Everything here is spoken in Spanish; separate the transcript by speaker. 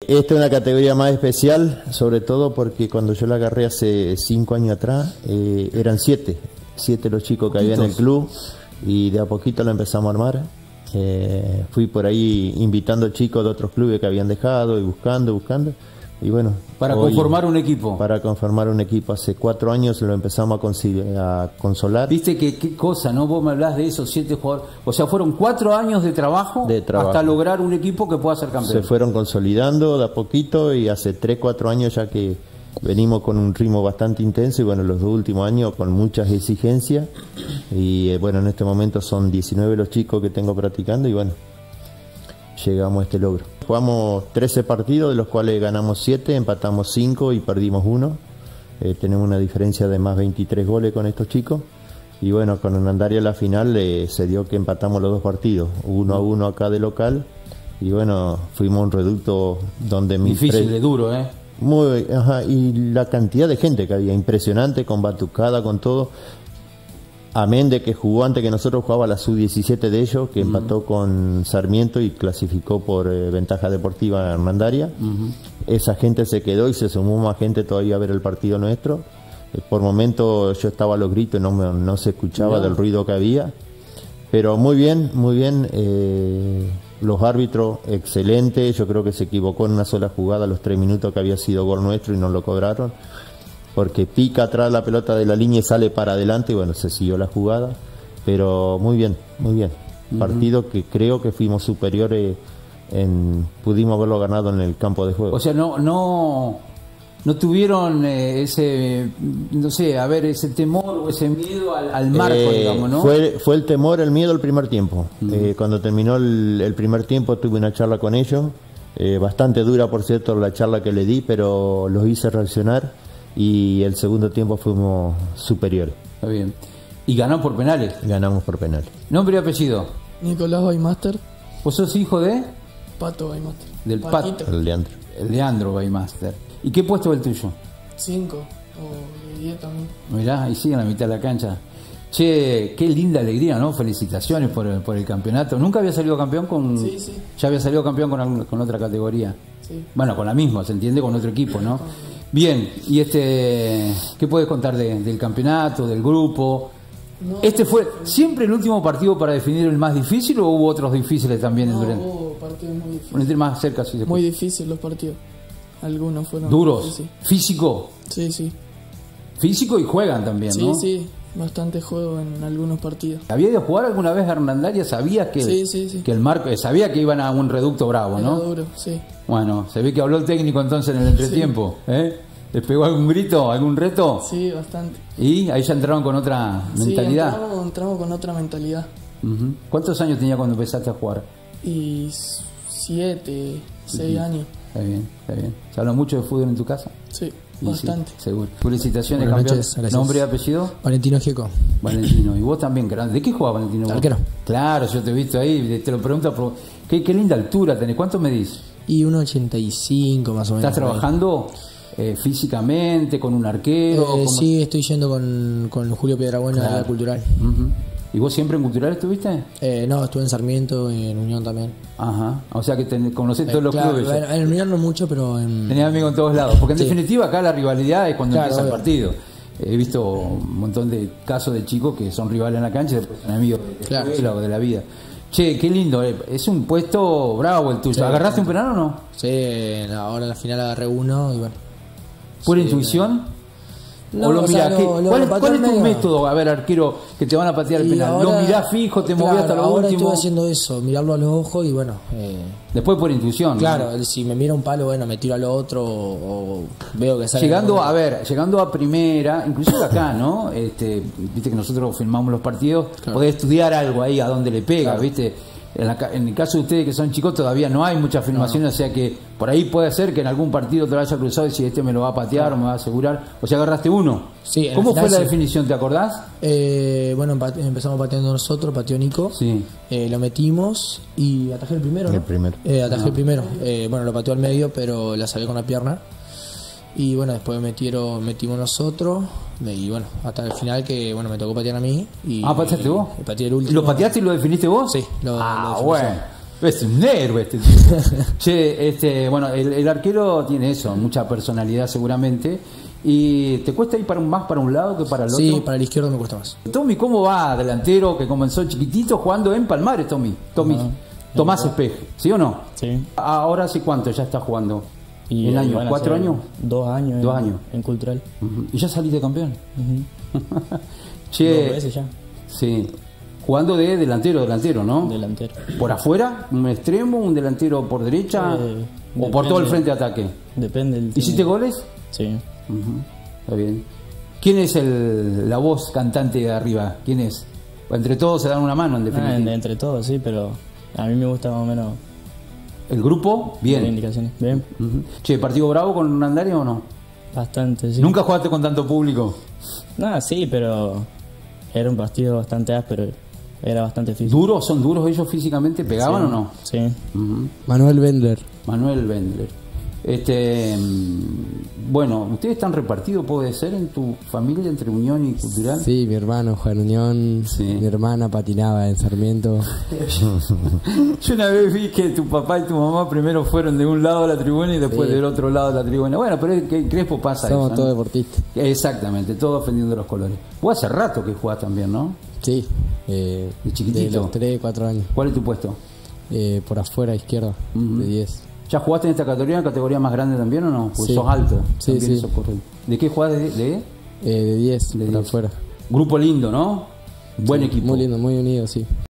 Speaker 1: Esta es una categoría más especial, sobre todo porque cuando yo la agarré hace 5 años atrás, eran 7 los chicos que había en el club, y de a poquito la empezamos a armar. Fui por ahí invitando chicos de otros clubes que habían dejado y buscando. Y bueno,
Speaker 2: para conformar un equipo.
Speaker 1: Para conformar un equipo. Hace 4 años lo empezamos a consolar.
Speaker 2: Viste que qué cosa, ¿no? Vos me hablás de esos 7 jugadores. O sea, fueron 4 años de trabajo hasta lograr un equipo que pueda ser campeón.
Speaker 1: Se fueron consolidando de a poquito, y hace 3, 4 años ya que venimos con un ritmo bastante intenso, y bueno, los 2 últimos años con muchas exigencias. Y bueno, en este momento son 19 los chicos que tengo practicando, y bueno, llegamos a este logro. Jugamos 13 partidos, de los cuales ganamos 7, empatamos 5 y perdimos 1. Tenemos una diferencia de más 23 goles con estos chicos. Y bueno, con Hernandaria la final se dio que empatamos los 2 partidos, 1-1 acá de local. Y bueno, fuimos a un reducto donde...
Speaker 2: Difícil, de duro, ¿eh?
Speaker 1: Muy, y la cantidad de gente que había, impresionante, con batucada, con todo. Amén de que jugó antes que nosotros, jugaba la sub-17 de ellos, que empató con Sarmiento y clasificó por ventaja deportiva a Hernandaria. Esa gente se quedó y se sumó más gente todavía a ver el partido nuestro. Por momentos yo estaba a los gritos y no se escuchaba del ruido que había. Pero muy bien, muy bien. Los árbitros, excelentes. Yo creo que se equivocó en una sola jugada a los 3 minutos que había sido gol nuestro y no lo cobraron, porque pica atrás la pelota de la línea y sale para adelante, y bueno, se siguió la jugada. Pero muy bien, muy bien. Partido que creo que fuimos superiores, pudimos haberlo ganado en el campo de juego.
Speaker 2: O sea, no tuvieron ese, no sé, a ver, ese temor o ese miedo al marco, digamos, ¿no?
Speaker 1: Fue el temor, el miedo al primer tiempo. Cuando terminó el primer tiempo tuve una charla con ellos, bastante dura, por cierto, la charla que le di, pero los hice reaccionar, y el segundo tiempo fuimos superiores.
Speaker 2: Está bien. ¿Y ganó por penales?
Speaker 1: Ganamos por penales.
Speaker 2: ¿Nombre y apellido?
Speaker 3: Nicolás Baymaster.
Speaker 2: ¿Vos sos hijo de?
Speaker 3: Pato Baymaster.
Speaker 2: Del Pato.
Speaker 1: El Leandro.
Speaker 2: El Leandro Baymaster. ¿Y qué puesto es el tuyo?
Speaker 3: 5 o 10 también.
Speaker 2: Mirá, ahí sigue en la mitad de la cancha. Che, qué linda alegría, ¿no? Felicitaciones por el campeonato. ¿Nunca había salido campeón con...?
Speaker 3: Sí.
Speaker 2: Ya había salido campeón con otra categoría.
Speaker 3: Sí.
Speaker 2: Bueno, con la misma, se entiende, con otro equipo, ¿no? Bien, y ¿qué puedes contar del campeonato, del grupo?
Speaker 3: No,
Speaker 2: ¿Fue siempre el último partido para definir el más difícil, o hubo otros difíciles también?
Speaker 3: Hubo partidos muy difíciles.
Speaker 2: Más cerca, sí.
Speaker 3: Muy difíciles los partidos. Algunos fueron...
Speaker 2: ¿Duros?
Speaker 3: Sí.
Speaker 2: ¿Físico?
Speaker 3: Sí.
Speaker 2: Físico, y juegan también, ¿no?
Speaker 3: Sí. Bastante juego en algunos partidos.
Speaker 2: ¿Había ido a jugar alguna vez a Hernandaria? ¿Sabías que,
Speaker 3: sí.
Speaker 2: que el marco... Sabía que iban a un reducto bravo, ¿no?
Speaker 3: Era duro, sí.
Speaker 2: Bueno, se ve que habló el técnico entonces en el entretiempo, ¿eh? ¿Les pegó algún grito, algún reto?
Speaker 3: Sí, bastante.
Speaker 2: ¿Y ahí ya entraron con otra mentalidad?
Speaker 3: Sí, entramos con otra mentalidad.
Speaker 2: ¿Cuántos años tenía cuando empezaste a jugar?
Speaker 3: Y 7, 6 años.
Speaker 2: Está bien. ¿Se habla mucho de fútbol en tu casa?
Speaker 3: Sí, bastante.
Speaker 2: Sí, seguro. Felicitaciones,
Speaker 4: Buenas
Speaker 2: campeón.
Speaker 4: noches, gracias.
Speaker 2: ¿Nombre y apellido?
Speaker 4: Valentino Gieco.
Speaker 2: Valentino. ¿Y vos también? ¿De qué jugás, Valentino?
Speaker 4: Arquero.
Speaker 2: Claro, yo te he visto ahí, te lo pregunto. Qué linda altura tenés. ¿Cuánto medís?
Speaker 4: Y 1,85 más o menos.
Speaker 2: ¿Estás trabajando físicamente con un arquero?
Speaker 4: Sí, estoy yendo con Julio Piedrabuena de la Cultural.
Speaker 2: ¿Y vos siempre en Cultural estuviste?
Speaker 4: No, estuve en Sarmiento y en Unión también.
Speaker 2: Ajá, o sea que conocés todos los
Speaker 4: claro,
Speaker 2: clubes.
Speaker 4: En Unión no mucho, pero en...
Speaker 2: Tenés amigos en todos lados, porque en definitiva acá la rivalidad es cuando empieza el
Speaker 4: obvio.
Speaker 2: partido. He visto un montón de casos de chicos que son rivales en la cancha y después son amigos de la escuela o de la vida. Che, qué lindo, es un puesto bravo el tuyo.
Speaker 4: Sí,
Speaker 2: ¿Agarraste un penal o no?
Speaker 4: Sí, ahora en la final agarré uno y bueno.
Speaker 2: ¿Pura intuición?
Speaker 4: No,
Speaker 2: ¿O lo
Speaker 4: o sea,
Speaker 2: mirás? ¿Cuál es tu método? A ver, arquero, que te van a patear el penal. ¿Lo mirás fijo, te movés hasta lo
Speaker 4: ahora
Speaker 2: último?
Speaker 4: estoy haciendo eso, mirarlo a los ojos y bueno...
Speaker 2: Después por intuición.
Speaker 4: Claro,
Speaker 2: ¿no?
Speaker 4: si me mira un palo, bueno, me tiro a lo otro o veo que sale...
Speaker 2: Llegando a primera, inclusive acá, ¿no? Viste que nosotros filmamos los partidos, podés estudiar algo ahí, a dónde le pega, ¿viste? En el caso de ustedes que son chicos todavía no hay muchas filmaciones, o sea que por ahí puede ser que en algún partido te lo haya cruzado y si me lo va a patear o me va a asegurar, o sea, agarraste uno.
Speaker 4: Sí,
Speaker 2: ¿Cómo fue la
Speaker 4: sí.
Speaker 2: definición, te acordás?
Speaker 4: Bueno, empezamos pateando nosotros, pateó Nico,
Speaker 2: Sí.
Speaker 4: Lo metimos y atajé el primero, ¿no?
Speaker 1: El primero.
Speaker 4: Atajé el primero, bueno, lo pateó al medio, pero la saqué con la pierna. Y bueno, después metimos nosotros y bueno, hasta el final que bueno, me tocó patear a mí. Y,
Speaker 2: ¿pateaste vos?
Speaker 4: Y pateé el último.
Speaker 2: ¿Lo pateaste y lo definiste vos?
Speaker 4: Sí, lo definí
Speaker 2: bueno.
Speaker 4: yo.
Speaker 2: Es un héroe este tipo. Che, bueno, el arquero tiene eso, mucha personalidad seguramente. ¿Y te cuesta ir más para un lado que para el otro?
Speaker 4: Sí, para el izquierdo me cuesta más.
Speaker 2: Tommy, ¿cómo va? Delantero que comenzó chiquitito jugando en Palmares, Tommy. Tomás Espeje, ¿sí o no?
Speaker 5: Sí.
Speaker 2: Ahora sí, ¿cuánto ya está jugando?
Speaker 5: Y
Speaker 2: ¿En años?
Speaker 5: van a
Speaker 2: 4
Speaker 5: ser
Speaker 2: años?
Speaker 5: 2 años.
Speaker 2: 2 años.
Speaker 5: En Cultural.
Speaker 2: ¿Y ya saliste campeón?
Speaker 5: 2
Speaker 2: Che,
Speaker 5: veces ya.
Speaker 2: sí. Jugando de delantero, ¿no?
Speaker 5: Delantero.
Speaker 2: ¿Por afuera? ¿Un extremo? ¿Un delantero por derecha? ¿O por todo el frente de ataque?
Speaker 5: Depende del
Speaker 2: ¿Hiciste goles?
Speaker 5: Sí.
Speaker 2: Está bien. ¿Quién es la voz cantante de arriba? ¿Quién es? Entre todos se dan una mano, en definitiva.
Speaker 5: Entre todos, sí, pero a mí me gusta más o menos.
Speaker 2: ¿El grupo? Bien.
Speaker 5: Indicaciones. Bien.
Speaker 2: Che, ¿partido bravo con Hernandari o no?
Speaker 5: Bastante, sí.
Speaker 2: ¿Nunca jugaste con tanto público?
Speaker 5: Nada, sí, pero era un partido bastante áspero. Era bastante difícil.
Speaker 2: ¿Duros? ¿Son duros ellos físicamente? ¿Pegaban o no?
Speaker 5: Sí.
Speaker 6: Manuel Bendler.
Speaker 2: Manuel Bendler. Bueno, ¿ustedes están repartidos, puede ser, en tu familia entre Unión y Cultural?
Speaker 6: Sí, mi hermano juega en Unión,
Speaker 2: Sí.
Speaker 6: mi hermana patinaba en Sarmiento.
Speaker 2: Yo una vez vi que tu papá y tu mamá primero fueron de un lado de la tribuna y después
Speaker 6: Sí.
Speaker 2: del otro lado de la tribuna. Bueno, pero es que en Crespo pasa
Speaker 6: Somos
Speaker 2: eso,
Speaker 6: todos
Speaker 2: ¿no?
Speaker 6: deportistas.
Speaker 2: Exactamente, todos defendiendo los colores. Vos hace rato que jugás también, ¿no?
Speaker 6: Sí,
Speaker 2: De chiquitito.
Speaker 6: de los 3, 4 años.
Speaker 2: ¿Cuál es tu puesto?
Speaker 6: Por afuera, izquierda, de 10.
Speaker 2: ¿Ya jugaste en esta categoría más grande también o no? Pues
Speaker 6: Sí.
Speaker 2: sos alto.
Speaker 6: Sí,
Speaker 2: también
Speaker 6: sí.
Speaker 2: sos correcto. ¿De qué jugás? ¿De?
Speaker 6: De 10,
Speaker 2: De
Speaker 6: por
Speaker 2: 10.
Speaker 6: afuera.
Speaker 2: Grupo lindo, ¿no? Buen
Speaker 6: Sí,
Speaker 2: equipo.
Speaker 6: Muy lindo, muy unido, sí.